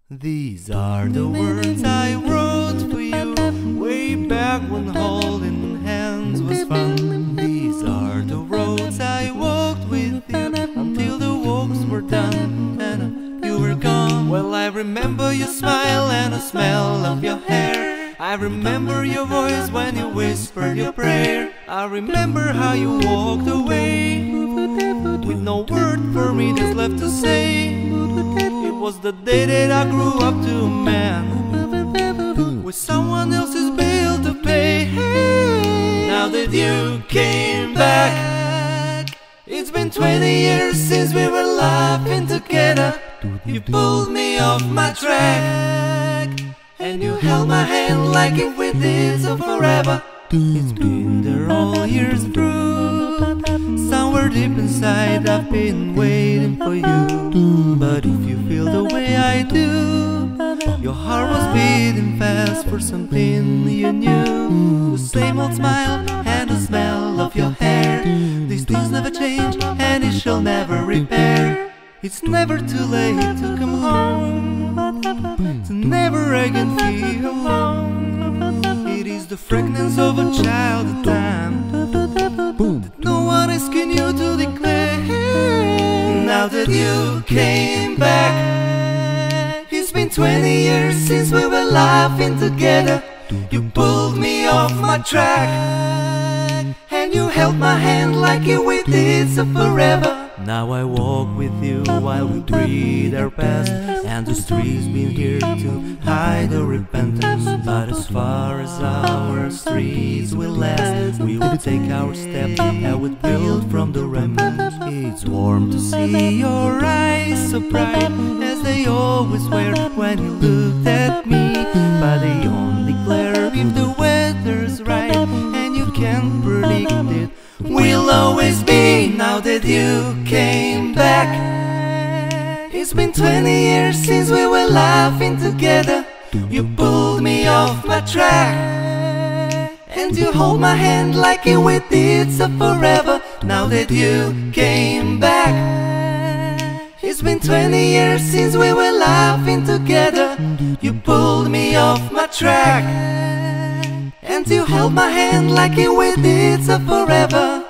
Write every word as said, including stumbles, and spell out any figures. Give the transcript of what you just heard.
These are the words I wrote for you way back when holding hands was fun. These are the roads I walked with you until the walks were done and you were gone. Well, I remember your smile and the smell of your hair. I remember your voice when you whispered your prayer. I remember how you walked away with no word for me that's left to say. It was the day that I grew up to a man with someone else's bill to pay. Now that you came back, it's been twenty years since we were laughing together. You pulled me off my track and you held my hand like if we did so forever. It's been there all years through. Somewhere deep inside I've been waiting for you. But if you feel the way I do, your heart was beating fast for something you knew. The same old smile and the smell of your hair. These things never change and it shall never repair. It's never too late to come home, to never again feel alone. It is the fragrance of a childhood time that no one is asking you to declare. Now that you came back, it's been twenty years since we were laughing together. You pulled me off my track and you held my hand like we did so forever. Now I walk with you while we breathe our past, and the streets been here to hide our repentance. But as far as our streets will last, we will take our step and we'll build from the remnants. It's warm to see your eyes so bright as they always were when you looked at me, but they only glare if the weather's right and you can't predict it. We'll always be. Now that you came back, it's been twenty years since we were laughing together. You pulled me off my track and you hold my hand like we did so forever. Now that you came back, it's been twenty years since we were laughing together. You pulled me off my track and you held my hand like we did so forever.